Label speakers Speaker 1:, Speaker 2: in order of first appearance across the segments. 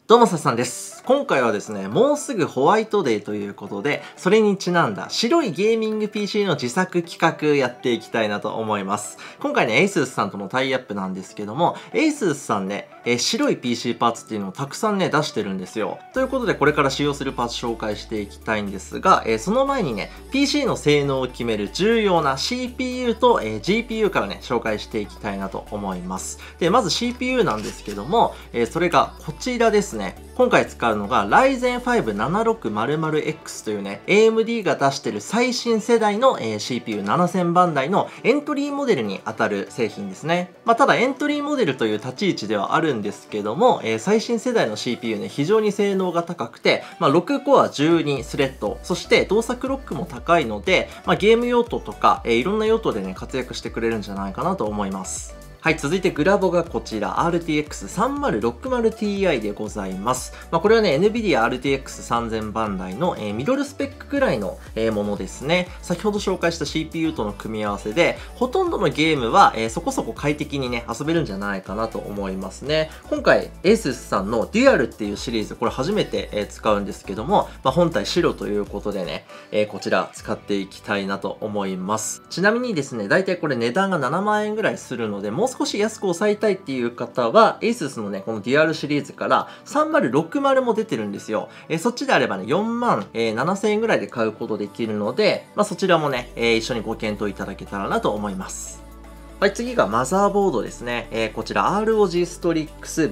Speaker 1: どうもさっさんです。今回はですね、もうすぐホワイトデーということで、それにちなんだ白いゲーミング PC の自作企画やっていきたいなと思います。今回ね、ASUS さんとのタイアップなんですけども、ASUS さんね、白い PC パーツっていうのをたくさんね、出してるんですよ。ということで、これから使用するパーツ紹介していきたいんですが、その前にね、PC の性能を決める重要な CPU と、GPU からね、紹介していきたいなと思います。で、まず CPU なんですけども、それがこちらですね。今回使うのが Ryzen 5 7600X というね、AMD が出してる最新世代の、CPU7000 番台のエントリーモデルに当たる製品ですね。ただエントリーモデルという立ち位置ではあるんですけども、最新世代の CPU ね、非常に性能が高くて、6コア12スレッド、そして動作ロックも高いので、ゲーム用途とか、いろんな用途でね、活躍してくれるんじゃないかなと思います。はい、続いてグラボがこちら RTX3060Ti でございます。これはね、NVIDIA RTX3000 番台の、ミドルスペックくらいの、ものですね。先ほど紹介した CPU との組み合わせで、ほとんどのゲームは、そこそこ快適にね、遊べるんじゃないかなと思いますね。今回、ASUS さんの Dual っていうシリーズ、これ初めて、使うんですけども、本体白ということでね、こちら使っていきたいなと思います。ちなみにですね、だいたいこれ値段が7万円ぐらいするので、もう少し安く抑えたいっていう方は ASUS のねこのデュアルシリーズから3060も出てるんですよ。そっちであればね4万7000円ぐらいで買うことできるので、そちらもね、一緒にご検討いただけたらなと思います。はい、次がマザーボードですね。こちら ROG Strix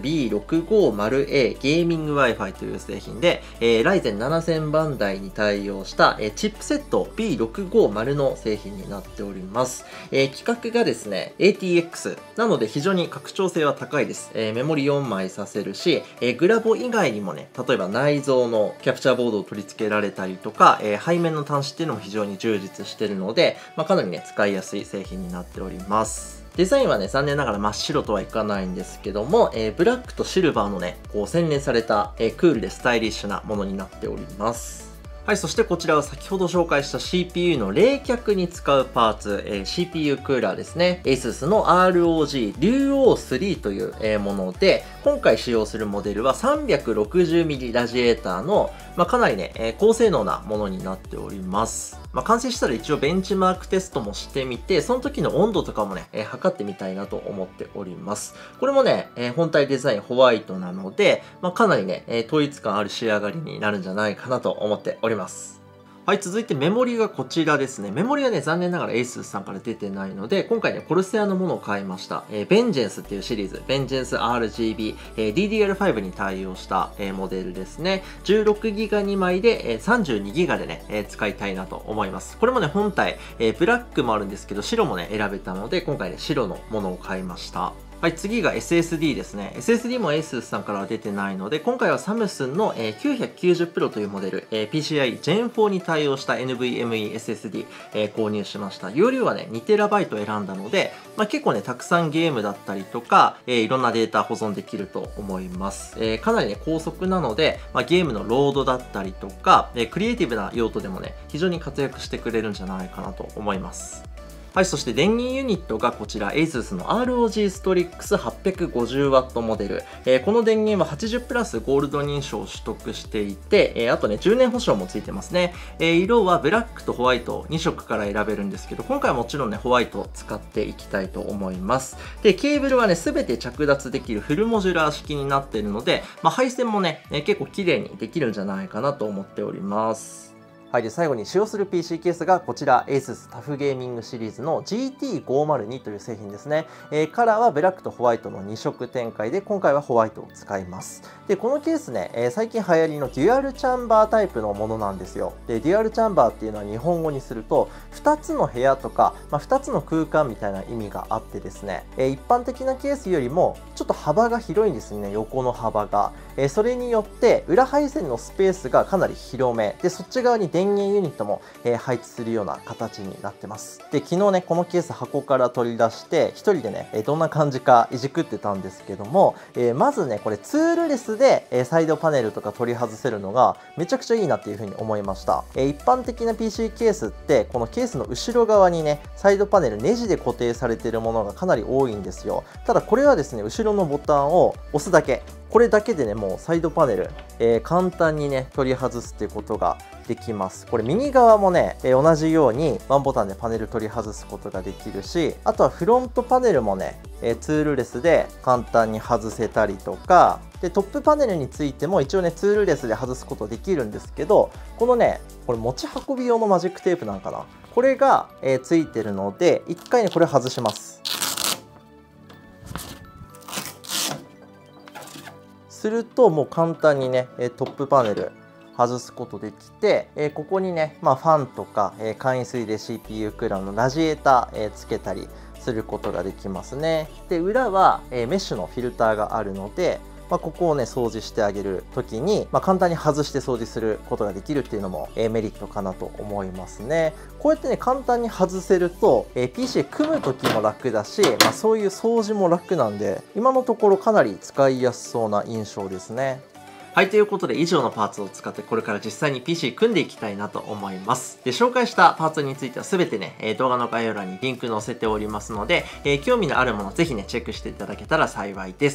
Speaker 1: B650A ゲーミング Wi-Fi という製品で、Ryzen 7000番台に対応した、チップセット B650 の製品になっております。規格がですね、ATX なので非常に拡張性は高いです。メモリ4枚させるし、グラボ以外にもね、例えば内蔵のキャプチャーボードを取り付けられたりとか、背面の端子っていうのも非常に充実しているので、かなりね、使いやすい製品になっております。デザインはね、残念ながら真っ白とはいかないんですけども、ブラックとシルバーのね、こう洗練された、クールでスタイリッシュなものになっております。はい、そしてこちらは先ほど紹介した CPU の冷却に使うパーツ、CPU クーラーですね。ASUS の ROG 竜王3という、もので、今回使用するモデルは 360mm ラジエーターの、かなりね、高性能なものになっております。完成したら一応ベンチマークテストもしてみて、その時の温度とかもね、測ってみたいなと思っております。これもね、本体デザインホワイトなので、かなりね、統一感ある仕上がりになるんじゃないかなと思っております。はい、続いてメモリがこちらですね。メモリはね、残念ながら ASUS さんから出てないので、今回ね、コルセアのものを買いました。Vengeance っていうシリーズ、Vengeance RGB、DDR5 に対応した、モデルですね。16GB 2枚で、32GB でね、使いたいなと思います。これもね、本体、ブラックもあるんですけど、白もね、選べたので、今回ね、白のものを買いました。はい、次が SSD ですね。SSD も ASUS さんからは出てないので、今回はサムスンの990 Pro というモデル、PCI Gen 4に対応した NVMe SSD、購入しました。容量はね、2TB 選んだので、結構ね、たくさんゲームだったりとか、いろんなデータ保存できると思います。かなりね、高速なので、ゲームのロードだったりとか、クリエイティブな用途でもね、非常に活躍してくれるんじゃないかなと思います。はい、そして電源ユニットがこちら ASUS の ROG Strix 850W モデル。この電源は80プラスゴールド認証を取得していて、あとね、10年保証もついてますね。色はブラックとホワイト2色から選べるんですけど、今回はもちろんね、ホワイトを使っていきたいと思います。で、ケーブルはね、すべて着脱できるフルモジュラー式になっているので、配線もね、結構綺麗にできるんじゃないかなと思っております。はい、で最後に使用する PC ケースがこちら ASUS タフゲーミングシリーズの GT502 という製品ですね。カラーはブラックとホワイトの2色展開で今回はホワイトを使います。でこのケースね、最近流行りのデュアルチャンバータイプのものなんですよ。でデュアルチャンバーっていうのは日本語にすると2つの部屋とか、2つの空間みたいな意味があってですね、一般的なケースよりもちょっと幅が広いんですね、横の幅が。それによって裏配線のスペースがかなり広めで、そっち側に電源ユニットも、配置するような形になってます。で昨日ねこのケース箱から取り出して一人でね、どんな感じかいじくってたんですけども、まずねこれツールレスで、サイドパネルとか取り外せるのがめちゃくちゃいいなっていう風に思いました。一般的な PC ケースってこのケースの後ろ側にねサイドパネルネジで固定されているものがかなり多いんですよ。ただこれはですね後ろのボタンを押すだけ、 これだけでね、もうサイドパネル、簡単にね、取り外すっていうことができます。これ右側もね、同じようにワンボタンでパネル取り外すことができるし、あとはフロントパネルもね、ツールレスで簡単に外せたりとか、でトップパネルについても一応ね、ツールレスで外すことできるんですけど、このね、これ持ち運び用のマジックテープなんかな、これが、ついてるので、一回ね、これ外します。するともう簡単にね、トップパネル外すことできて、ここにね、ファンとか、簡易水冷 CPU クーラーのラジエーター、つけたりすることができますね。で、裏は、メッシュのフィルターがあるので、ここをね、掃除してあげるときに、簡単に外して掃除することができるっていうのも、メリットかなと思いますね。こうやってね、簡単に外せると、PC 組むときも楽だし、そういう掃除も楽なんで、今のところかなり使いやすそうな印象ですね。はい、ということで以上のパーツを使ってこれから実際に PC 組んでいきたいなと思います。で、紹介したパーツについては全てね、動画の概要欄にリンク載せておりますので、興味のあるものぜひね、チェックしていただけたら幸いです。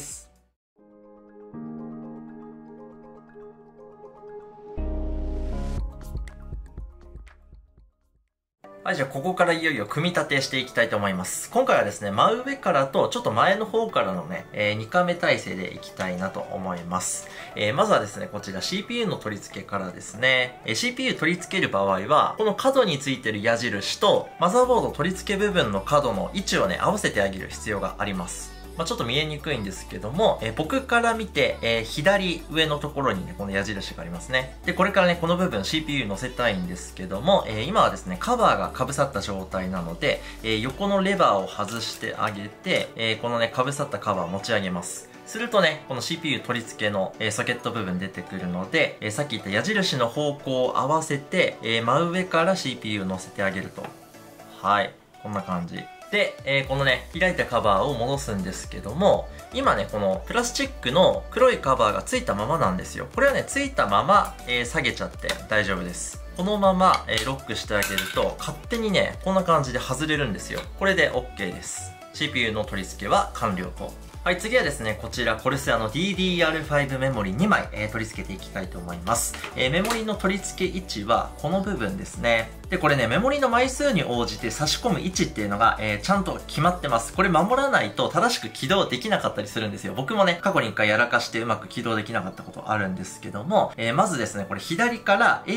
Speaker 1: はい、じゃあここからいよいよ組み立てしていきたいと思います。今回はですね、真上からとちょっと前の方からのね、2カメ体制でいきたいなと思います。まずはですね、こちら CPU の取り付けからですね。CPU 取り付ける場合は、この角についてる矢印と、マザーボード取り付け部分の角の位置をね、合わせてあげる必要があります。ちょっと見えにくいんですけども、僕から見て、左上のところにね、この矢印がありますね。で、これからね、この部分 CPU 乗せたいんですけども、今はですね、カバーが被さった状態なので、横のレバーを外してあげて、このね、被さったカバーを持ち上げます。するとね、この CPU 取り付けの、ソケット部分出てくるので、さっき言った矢印の方向を合わせて、真上から CPU を乗せてあげると。はい。こんな感じ。で、このね、開いたカバーを戻すんですけども、今ね、このプラスチックの黒いカバーがついたままなんですよ。これはね、ついたまま、下げちゃって大丈夫です。このまま、ロックしてあげると、勝手にね、こんな感じで外れるんですよ。これで OK です。CPU の取り付けは完了と。はい、次はですね、こちら、コルセアの DDR5 メモリ2枚、取り付けていきたいと思います。メモリの取り付け位置は、この部分ですね。で、これね、メモリの枚数に応じて差し込む位置っていうのが、ちゃんと決まってます。これ守らないと正しく起動できなかったりするんですよ。僕もね、過去に一回やらかしてうまく起動できなかったことあるんですけども、まずですね、これ左から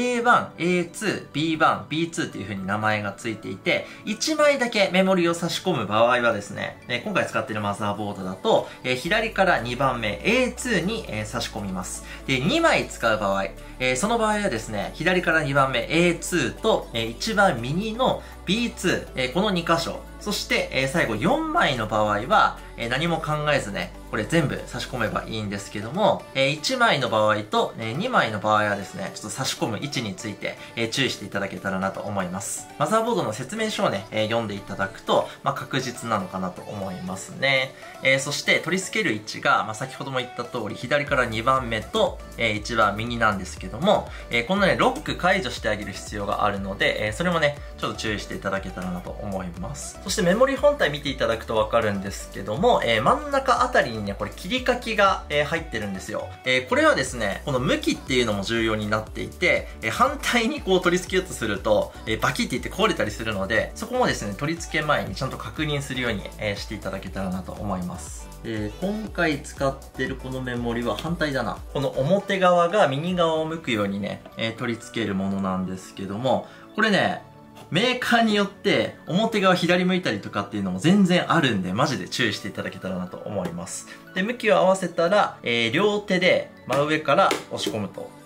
Speaker 1: A1、A2、B1、B2 っていう風に名前がついていて、1枚だけメモリを差し込む場合はですね、今回使っているマザーボードだと、左から2番目 A2 に、差し込みます。で、2枚使う場合、その場合はですね、左から2番目 A2 と、一番右の B2、この2箇所。そして、最後4枚の場合は、何も考えずね、これ全部差し込めばいいんですけども、1枚の場合と、2枚の場合はですね、ちょっと差し込む位置について、注意していただけたらなと思います。マザーボードの説明書をね、読んでいただくと、確実なのかなと思いますね。そして取り付ける位置が、先ほども言った通り、左から2番目と、一番右なんですけども、このね、ロック解除してあげる必要があるので、それもね、ちょっと注意していただけたらなと思います。そしてメモリ本体見ていただくとわかるんですけども、真ん中あたりにね、これ切り欠きが、入ってるんですよ。これはですね、この向きっていうのも重要になっていて、反対にこう取り付けようとすると、バキっていって壊れたりするので、そこもですね、取り付け前にちゃんと確認するように、していただけたらなと思います。今回使ってるこのメモリは反対だな。この表側が右側を向くようにね、取り付けるものなんですけども、これね、メーカーによって表側左向いたりとかっていうのも全然あるんで、マジで注意していただけたらなと思います。で、向きを合わせたら、両手で真上から押し込むと。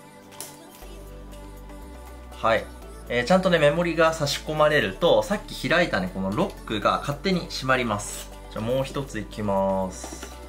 Speaker 1: はい。ちゃんとね、メモリが差し込まれると、さっき開いたね、このロックが勝手に閉まります。じゃあもう一ついきます。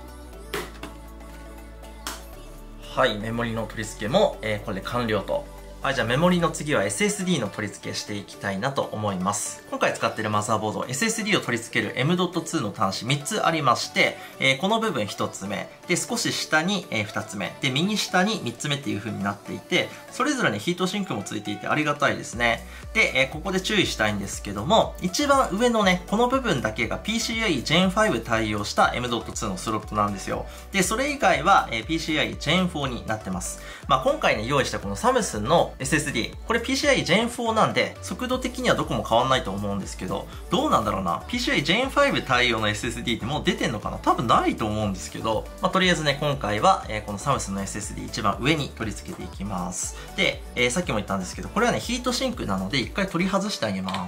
Speaker 1: はい、メモリの取り付けも、これで完了と。 はい、じゃあメモリの次は SSD の取り付けしていきたいなと思います。今回使っているマザーボード、SSD を取り付ける M.2 の端子3つありまして、この部分1つ目、で、少し下に2つ目、で、右下に3つ目っていう風になっていて、それぞれね、ヒートシンクもついていてありがたいですね。で、ここで注意したいんですけども、一番上のね、この部分だけが PCIe Gen 5対応した M.2 のスロットなんですよ。で、それ以外は PCIe Gen 4になってます。まあ、今回ね、用意したこのサムスンのSSD、これ PCIe Gen 4なんで、速度的にはどこも変わんないと思うんですけど、どうなんだろうな。PCIe Gen 5対応の SSD ってもう出てんのかな？多分ないと思うんですけど、まあ、とりあえずね、今回は、このサムスンの SSD 一番上に取り付けていきます。で、さっきも言ったんですけど、これはね、ヒートシンクなので、一回取り外してあげます。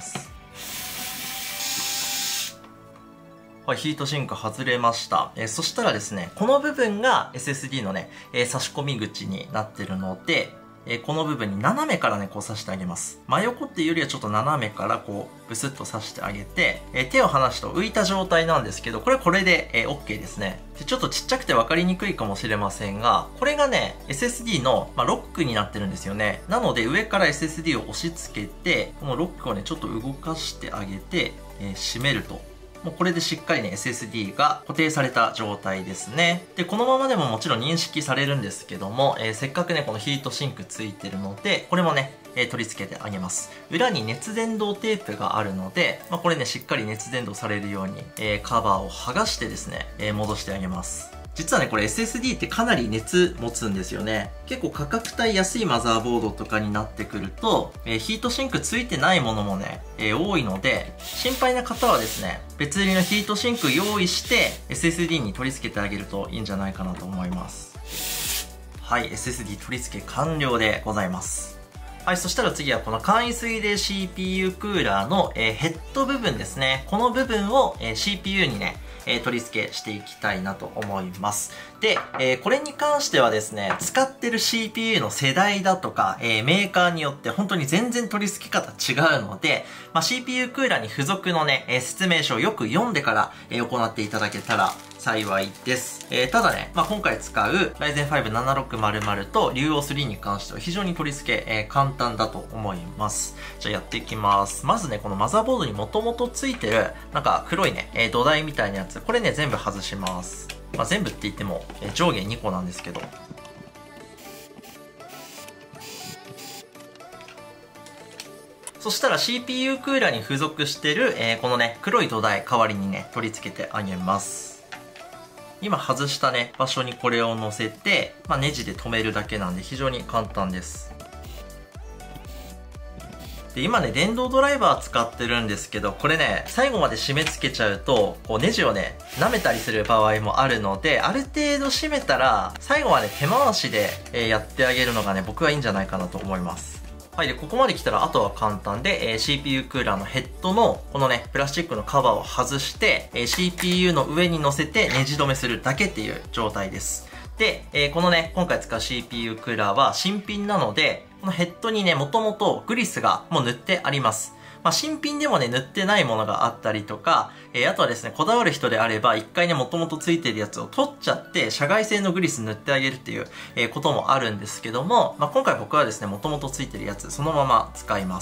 Speaker 1: はい、ヒートシンク外れました。そしたらですね、この部分が SSD のね、差し込み口になってるので、この部分に斜めからね、こう刺してあげます。真横っていうよりはちょっと斜めからこう、ブスッと刺してあげて、手を離すと浮いた状態なんですけど、これで、OK ですね。で、ちょっとちっちゃくて分かりにくいかもしれませんが、これがね、SSD の、ロックになってるんですよね。なので、上から SSD を押し付けて、このロックをね、ちょっと動かしてあげて、閉めると。もうこれでしっかりね SSD が固定された状態ですね。で、このままでももちろん認識されるんですけども、せっかくねこのヒートシンクついてるので、これもね、取り付けてあげます。裏に熱伝導テープがあるので、これねしっかり熱伝導されるように、カバーを剥がしてですね、戻してあげます。実はね、これ SSD ってかなり熱持つんですよね。結構価格帯安いマザーボードとかになってくると、ヒートシンクついてないものもね、多いので、心配な方はですね、別売りのヒートシンク用意して SSD に取り付けてあげるといいんじゃないかなと思います。はい、SSD 取り付け完了でございます。はい、そしたら次はこの簡易水冷 CPU クーラーの、ヘッド部分ですね。この部分を、CPU にね、取り付けしていきたいなと思います。で、これに関してはですね、使ってる CPU の世代だとか、メーカーによって本当に全然取り付け方違うので、CPU クーラーに付属のね、説明書をよく読んでから、行っていただけたら幸いです。ただね、今回使う Ryzen 5 7600と Duo3 に関しては非常に取り付け、簡単だと思います。じゃあやっていきます。まずね、このマザーボードにもともとついてる、なんか黒いね、土台みたいなやつ、これね、全部外します。全部って言っても、上下2個なんですけど。そしたら CPU クーラーに付属してる、このね、黒い土台代わりにね、取り付けてあげます。今外したね、場所にこれを乗せて、ネジで留めるだけなんで非常に簡単です。で、今ね、電動ドライバー使ってるんですけど、これね、最後まで締め付けちゃうと、こうネジをね、舐めたりする場合もあるので、ある程度締めたら、最後まで手回しで、やってあげるのがね、僕はいいんじゃないかなと思います。はい。で、ここまで来たら、あとは簡単で、CPU クーラーのヘッドの、このね、プラスチックのカバーを外して、CPU の上に乗せてネジ止めするだけっていう状態です。で、このね、今回使う CPU クーラーは新品なので、このヘッドにね、もともとグリスがもう塗ってあります。新品でもね、塗ってないものがあったりとか、あとはですね、こだわる人であれば、一回ね、もともとついてるやつを取っちゃって、社外製のグリス塗ってあげるっていう、こともあるんですけども、今回僕はですね、もともとついてるやつ、そのまま使います。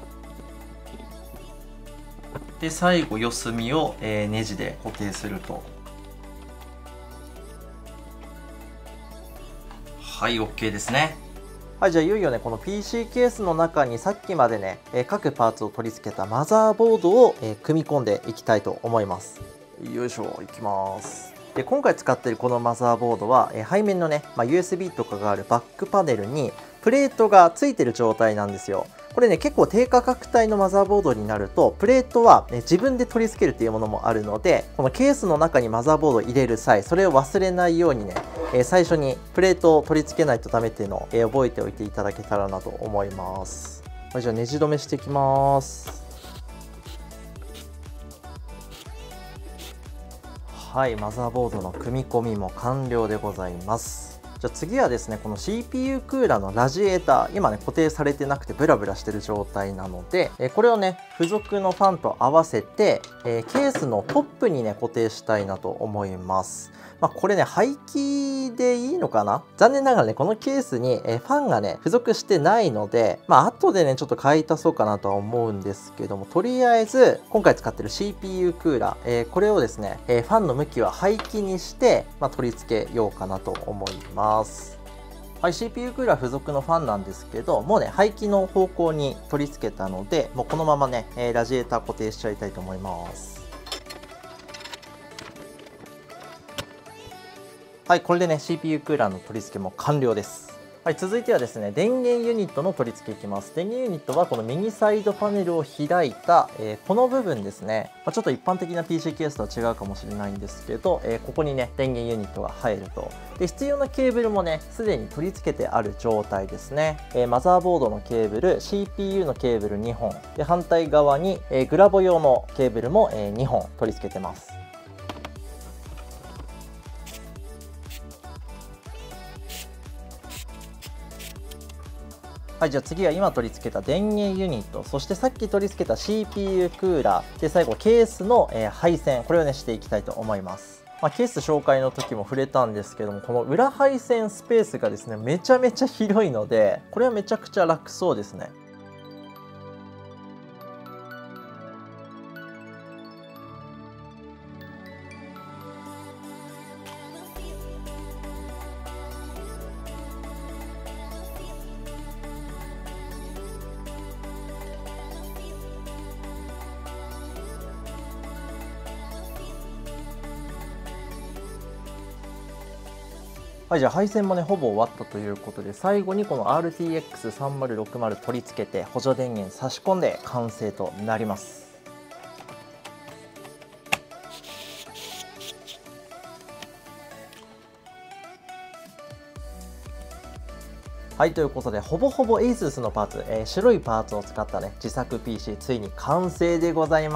Speaker 1: で、最後、四隅を、ネジで固定すると。はい、OK ですね。はい、じゃあいよいよね、この PC ケースの中にさっきまでね、各パーツを取り付けたマザーボードを、組み込んでいきたいと思います。よいしょ、いきます。で、今回使っているこのマザーボードは、背面のね、USB とかがあるバックパネルにプレートが付いてる状態なんですよ。これね、結構低価格帯のマザーボードになると、プレートは、自分で取り付けるっていうものもあるので、このケースの中にマザーボードを入れる際、それを忘れないようにね、最初にプレートを取り付けないとダメっていうのを、覚えておいていただけたらなと思います。はい、じゃあネジ止めしていきます。はい、マザーボードの組み込みも完了でございます。 じゃあ次はですね、この CPU クーラーのラジエーター、今ね固定されてなくてブラブラしてる状態なので、これをね付属のファンと合わせて、ケースのトップにね固定したいなと思います。これね廃棄でいいのかな。残念ながらねこのケースにファンがね付属してないので、後でねちょっと買い足そうかなとは思うんですけども、とりあえず今回使ってる CPU クーラー、これをですね、ファンの向きは廃棄にして、取り付けようかなと思います。はい、CPU クーラー付属のファンなんですけど、もうね廃棄の方向に取り付けたので、もうこのままね、ラジエーター固定しちゃいたいと思います。はい、これでね CPU クーラーの取り付けも完了です。はい、続いてはですね、電源ユニットの取り付けいきます。電源ユニットはこの右サイドパネルを開いた、この部分ですね。ちょっと一般的な PC ケースとは違うかもしれないんですけど、ここにね、電源ユニットが入ると。で、必要なケーブルもね、すでに取り付けてある状態ですね。マザーボードのケーブル、CPU のケーブル2本。で、反対側に、グラボ用のケーブルも、2本取り付けてます。はい、じゃあ次は今取り付けた電源ユニット、そしてさっき取り付けた CPU クーラー、で最後ケースの、配線、これをねしていきたいと思います。ケース紹介の時も触れたんですけども、この裏配線スペースがですね、めちゃめちゃ広いので、これはめちゃくちゃ楽そうですね。はい、じゃあ配線もねほぼ終わったということで、最後にこの RTX3060 取り付けて補助電源差し込んで完成となります。はい、ということで、ほぼほぼ ASUS のパーツ、白いパーツを使ったね、自作 PC、ついに完成でございます。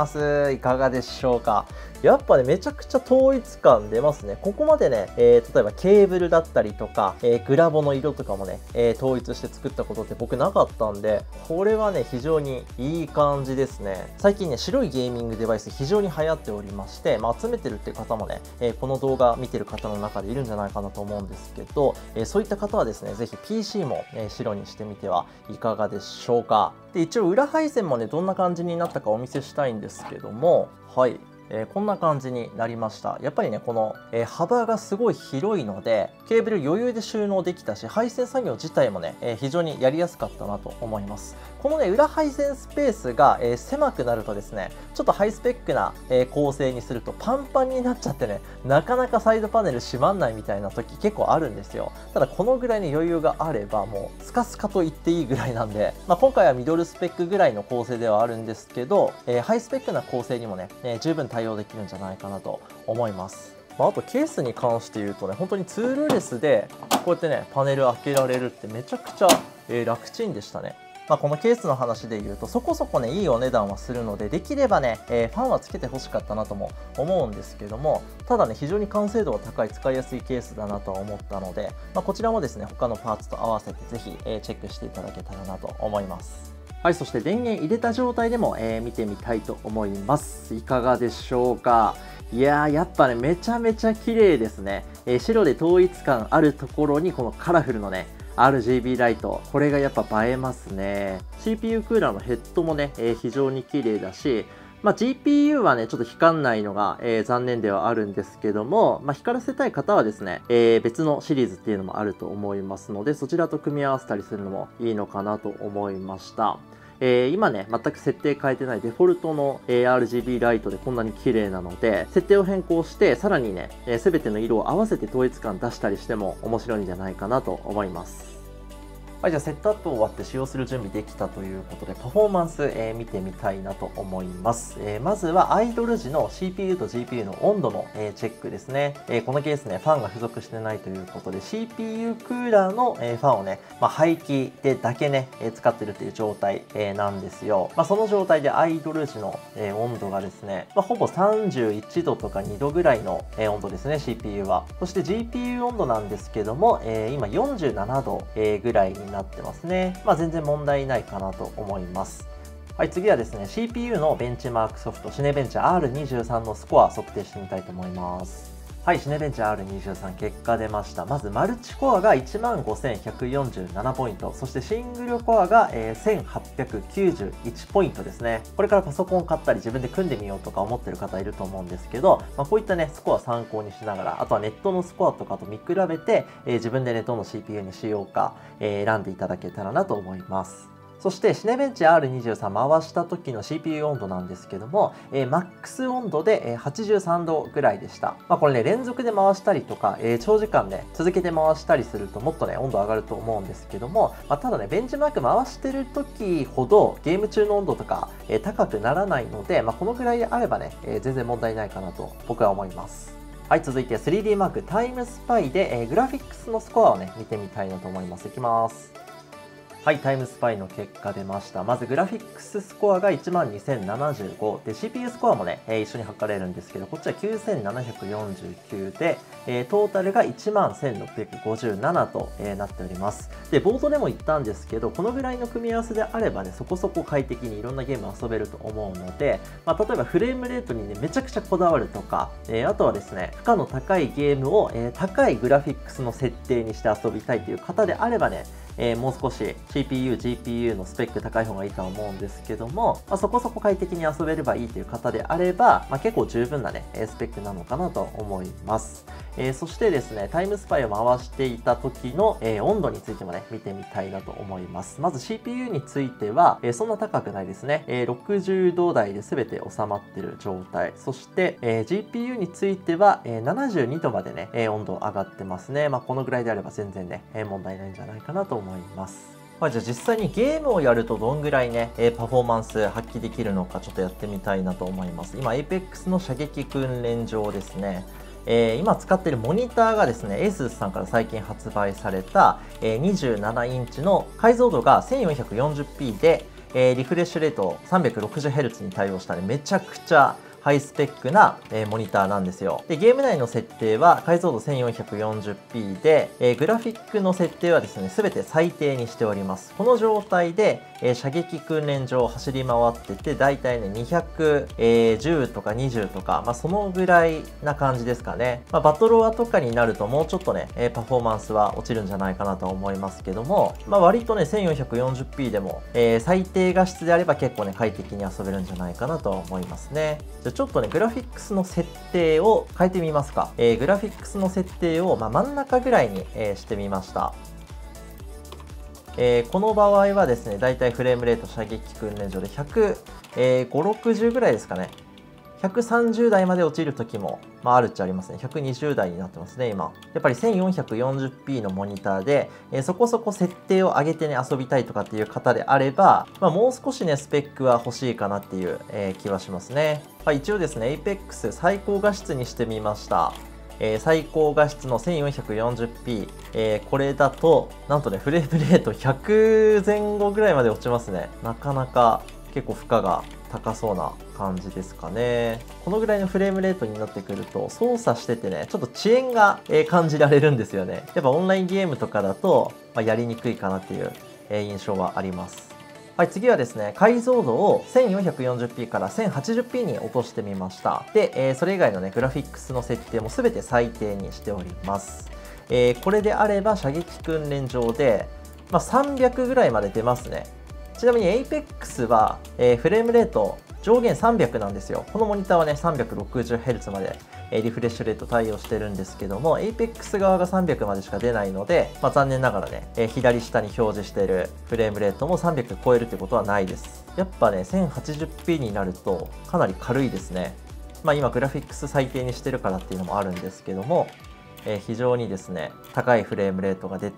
Speaker 1: いかがでしょうか。やっぱね、めちゃくちゃ統一感出ますね。ここまでね、例えばケーブルだったりとか、グラボの色とかもね、統一して作ったことって僕なかったんで、これはね、非常にいい感じですね。最近ね、白いゲーミングデバイス非常に流行っておりまして、集めてるって方もね、この動画見てる方の中でいるんじゃないかなと思うんですけど、そういった方はですね、ぜひ PC も白にしてみてはいかがでしょうか。で、一応裏配線もねどんな感じになったかお見せしたいんですけども、はい、こんな感じになりました。やっぱりねこの、幅がすごい広いのでケーブル余裕で収納できたし、配線作業自体もね、非常にやりやすかったなと思います。このね裏配線スペースが、狭くなるとですね、ちょっとハイスペックな、構成にするとパンパンになっちゃってね、なかなかサイドパネル閉まんないみたいな時結構あるんですよ。ただこのぐらいの余裕があればもうスカスカと言っていいぐらいなんで、今回はミドルスペックぐらいの構成ではあるんですけど、ハイスペックな構成にもね、十分対応できるんじゃないかなと思います。あとケースに関して言うとね、本当にツールレスでこうやってねパネル開けられるってめちゃくちゃ、楽ちんでしたね。このケースの話で言うとそこそこねいいお値段はするので、できればね、ファンはつけてほしかったなとも思うんですけども、ただね非常に完成度が高い使いやすいケースだなとは思ったので、こちらもですね他のパーツと合わせてぜひ、チェックしていただけたらなと思います。はい、そして電源入れた状態でも、見てみたいと思います。いかがでしょうか。いやー、やっぱねめちゃめちゃ綺麗ですね。白で統一感あるところにこのカラフルのねRGB ライト、これがやっぱ映えますね。 CPU クーラーのヘッドもね、非常に綺麗だし、GPU はねちょっと光んないのが、残念ではあるんですけども、光らせたい方はですね、別のシリーズっていうのもあると思いますので、そちらと組み合わせたりするのもいいのかなと思いました。今ね全く設定変えてないデフォルトの、RGB ライトでこんなに綺麗なので、設定を変更してさらにね、全ての色を合わせて統一感出したりしても面白いんじゃないかなと思います。 はい、じゃあセットアップ終わって使用する準備できたということで、パフォーマンス、見てみたいなと思います。まずはアイドル時の CPU と GPU の温度の、チェックですね。このケースね、ファンが付属してないということで、CPU クーラーの、ファンをね、排気でだけね、使ってるっていう状態、なんですよ。その状態でアイドル時の、温度がですね、ほぼ31度とか2度ぐらいの、温度ですね、CPU は。そして GPU 温度なんですけども、今47度、ぐらいになってますね。全然問題ないかなと思います。はい、次はですね、CPU のベンチマークソフト、シネベンチ R23 のスコア測定してみたいと思います。はい、シネベンチ R23 結果出ました。まずマルチコアが 15,147 ポイント、そしてシングルコアが1891ポイントですね。これからパソコンを買ったり自分で組んでみようとか思ってる方いると思うんですけど、こういったね、スコア参考にしながら、あとはネットのスコアとかと見比べて、自分でネットの CPU にしようか、選んでいただけたらなと思います。そしてシネベンチ R23 回した時の CPU 温度なんですけども、マックス温度で83度ぐらいでした。これね、連続で回したりとか、長時間ね、続けて回したりするともっとね、温度上がると思うんですけども、ただね、ベンチマーク回してる時ほどゲーム中の温度とか、高くならないので、このぐらいであればね、全然問題ないかなと僕は思います。はい、続いて 3D マークタイムスパイで、グラフィックスのスコアをね、見てみたいなと思います。いきます。はい、タイムスパイの結果出ました。まずグラフィックススコアが 12,075 で CPU スコアもね、一緒に測れるんですけど、こっちは 9,749 で、トータルが 11,657 と、なっております。で、冒頭でも言ったんですけど、このぐらいの組み合わせであればね、そこそこ快適にいろんなゲーム遊べると思うので、例えばフレームレートにね、めちゃくちゃこだわるとか、あとはですね、負荷の高いゲームを、高いグラフィックスの設定にして遊びたいという方であればね、もう少し CPU、GPU のスペック高い方がいいとは思うんですけども、そこそこ快適に遊べればいいという方であれば、結構十分なね、スペックなのかなと思います。そしてですね、タイムスパイを回していた時の、温度についてもね、見てみたいなと思います。まず CPU については、そんな高くないですね。60度台で全て収まっている状態。そして、GPU については、72度までね、温度上がってますね。このぐらいであれば全然ね、問題ないんじゃないかなと思います。じゃあ実際にゲームをやるとどんぐらいね、パフォーマンス発揮できるのかちょっとやってみたいなと思います。今 Apex の射撃訓練場ですね。今使っているモニターがですね、ASUS さんから最近発売された、27インチの解像度が 1440p で、リフレッシュレート 360Hz に対応したね、めちゃくちゃハイスペックな、モニターなんですよ。で、ゲーム内の設定は解像度 1440p で、グラフィックの設定はですね、すべて最低にしております。この状態で、射撃訓練場を走り回ってて、だいたいね、210とか20とか、そのぐらいな感じですかね。バトロワとかになるともうちょっとね、パフォーマンスは落ちるんじゃないかなと思いますけども、割とね、1440p でも、最低画質であれば結構ね、快適に遊べるんじゃないかなと思いますね。じゃあちょっとね、グラフィックスの設定を変えてみますか。グラフィックスの設定を、真ん中ぐらいに、してみました。この場合はですね、だいたいフレームレート射撃訓練場で150、60ぐらいですかね。130台まで落ちる時も、あるっちゃありますね。120台になってますね、今。やっぱり 1440p のモニターで、そこそこ設定を上げてね、遊びたいとかっていう方であれば、もう少しね、スペックは欲しいかなっていう、気はしますね。一応ですね、Apex 最高画質にしてみました。最高画質の 1440p、これだと、なんとね、フレームレート100前後ぐらいまで落ちますね。なかなか結構負荷が高そうな感じですかね。このぐらいのフレームレートになってくると、操作しててね、ちょっと遅延が感じられるんですよね。やっぱオンラインゲームとかだと、やりにくいかなっていう印象はあります。はい、次はですね、解像度を 1440p から 1080p に落としてみました。で、それ以外のね、グラフィックスの設定も全て最低にしております。これであれば射撃訓練場で、300ぐらいまで出ますね。ちなみに Apex は、フレームレート上限300なんですよ。このモニターはね、360Hz まで、リフレッシュレート対応してるんですけども、Apex 側が300までしか出ないので、残念ながらね、左下に表示しているフレームレートも300超えるってことはないです。やっぱね、1080p になるとかなり軽いですね。今グラフィックス最低にしてるからっていうのもあるんですけども、非常にですね、高いフレームレートが出て、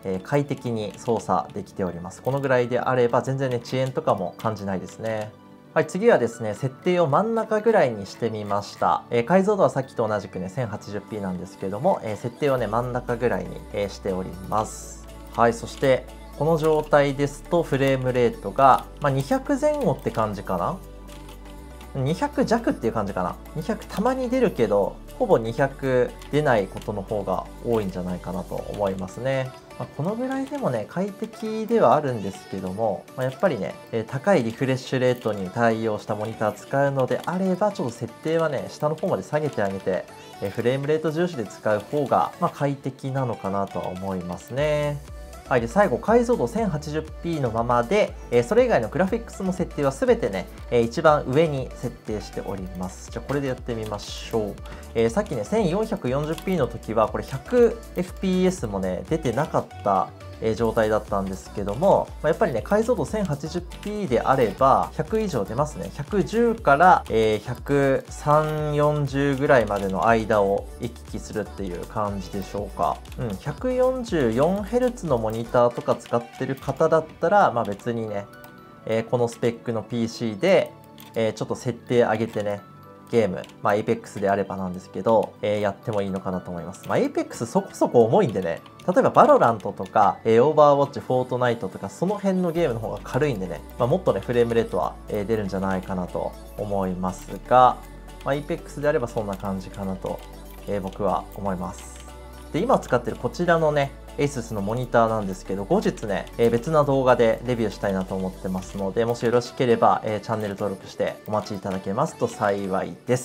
Speaker 1: 快適に操作できております。このぐらいであれば全然ね、遅延とかも感じないですね。はい、次はですね、設定を真ん中ぐらいにしてみました。解像度はさっきと同じくね、1080p なんですけども、設定をね、真ん中ぐらいに、しております。はい、そして、この状態ですと、フレームレートが、200前後って感じかな。200弱っていう感じかな。200たまに出るけど、ほぼ200出ないことの方が多いんじゃないかなと思いますね。このぐらいでもね、快適ではあるんですけども、やっぱりね、高いリフレッシュレートに対応したモニター使うのであれば、ちょっと設定はね、下の方まで下げてあげて、フレームレート重視で使う方が、快適なのかなとは思いますね。はい、で最後、解像度 1080p のままで、それ以外のグラフィックスの設定はすべてね、一番上に設定しております。じゃあ、これでやってみましょう。さっきね、1440p の時は、これ 100fps もね、出てなかった状態だったんですけども、やっぱりね、解像度 1080p であれば、100以上出ますね。110から、130、40ぐらいまでの間を行き来するっていう感じでしょうか。144Hz のモニターとか使ってる方だったら、別にね、このスペックの PC で、ちょっと設定上げてね、ゲーム、Apex であればなんですけど、やってもいいのかなと思います。Apex そこそこ重いんでね、例えば Valorant とか、Overwatch、Fortnite とか、その辺のゲームの方が軽いんでね、もっとね、フレームレートは、出るんじゃないかなと思いますが、Apex であればそんな感じかなと、僕は思います。で、今使ってるこちらのね、ASUS のモニターなんですけど、後日ね、別な動画でレビューしたいなと思ってますので、もしよろしければ、チャンネル登録してお待ちいただけますと幸いです。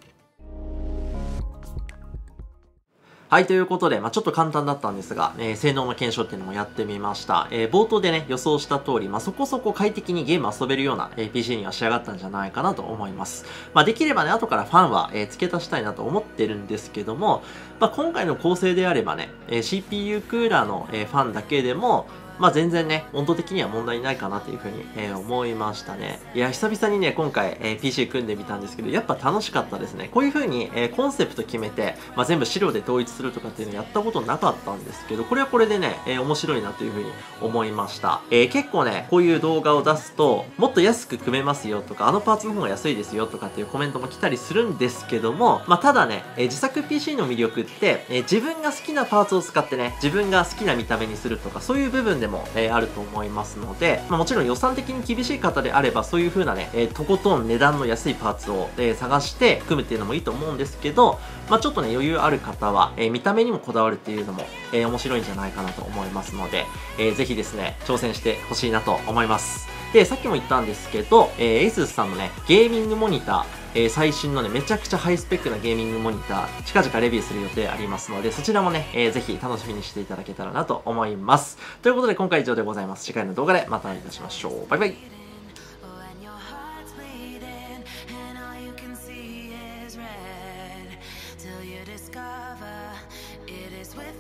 Speaker 1: はい、ということで、ちょっと簡単だったんですが、性能の検証っていうのもやってみました。冒頭でね、予想した通り、そこそこ快適にゲーム遊べるような、PC には仕上がったんじゃないかなと思います。できればね、後からファンは、付け足したいなと思ってるんですけども、今回の構成であればね、CPU クーラーの、ファンだけでも、全然ね、温度的には問題ないかなというふうに、思いましたね。いや、久々にね、今回、PC 組んでみたんですけど、やっぱ楽しかったですね。こういうふうに、コンセプト決めて、全部資料で統一するとかっていうのやったことなかったんですけど、これはこれでね、面白いなというふうに思いました。結構ね、こういう動画を出すと、もっと安く組めますよとか、あのパーツの方が安いですよとかっていうコメントも来たりするんですけども、ただね、自作 PC の魅力って、自分が好きなパーツを使ってね、自分が好きな見た目にするとか、そういう部分でも、あると思いますので、もちろん予算的に厳しい方であれば、そういう風なね、とことん値段の安いパーツを、探して組むっていうのもいいと思うんですけど、ちょっとね、余裕ある方は、見た目にもこだわるっていうのも、面白いんじゃないかなと思いますので、ぜひですね、挑戦してほしいなと思います。で、さっきも言ったんですけど、ASUS さんのね、ゲーミングモニター、最新のね、めちゃくちゃハイスペックなゲーミングモニター、近々レビューする予定ありますので、そちらもね、ぜひ楽しみにしていただけたらなと思います。ということで、今回以上でございます。次回の動画でまたお会いいたしましょう。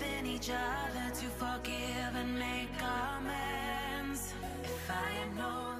Speaker 1: バイバイ。If I am no